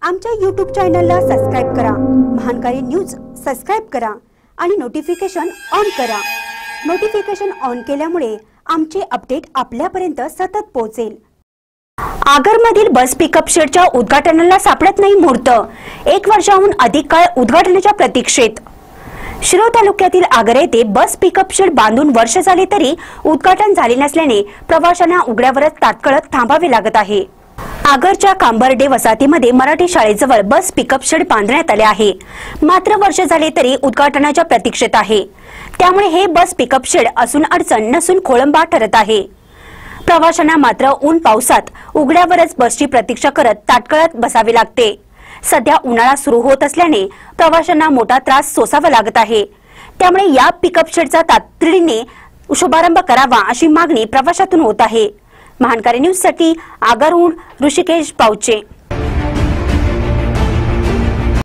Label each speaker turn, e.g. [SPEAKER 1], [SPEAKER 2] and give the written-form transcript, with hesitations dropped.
[SPEAKER 1] आमच्या YouTube चॅनलला subscribe करा, महानकारी न्यूज सबस्क्राइब करा आणि नोटिफिकेशन ऑन करा। नोटिफिकेशन ऑन केल्यामुळे आमचे अपडेट आपल्यापर्यंत सतत पोहोचेल। आगरमधील बस पिकअप शेडच्या उद्घाटनाला सापडत नाही मुहूर्त। 1 वर्षाहून अधिक काळ उद्घाटनाच्या प्रतीक्षेत। शिरोळ तालुक्यातील आगर येथे बस पिकअप शेड बांधून वर्ष झाले तरी उद्घाटन झाले नसल्याने प्रवाशांना उघड्यावरच तात्काळ थांबावे लागत आहे। आगरच्या कांबर्डे वसाहतीमध्ये मराठी शाळेजवळ बस पिकअप शेड बांधण्यात आले आहे, मात्र वर्ष झाले तरी उद्घाटनाच्या प्रतीक्षेत आहे। त्यामुळे हे बस पिकअप शेड असून अडचण नसून खोळंबा ठरत आहे। प्रवाशांना मात्र ऊन पावसात उघड्यावरच बसची प्रतीक्षा करत ताटकळत बसावे लागते। सध्या उन्हाळा सुरू होत असल्याने प्रवाशांना मोठा त्रास सोसावा लागत आहे। त्यामुळे या पिकअप शेडचा तातडीने शुभारंभ करावा अशी मागणी प्रवाशातून होत आहे। महानकारी न्यूज साठी आगरहून ऋषिकेश पावचे।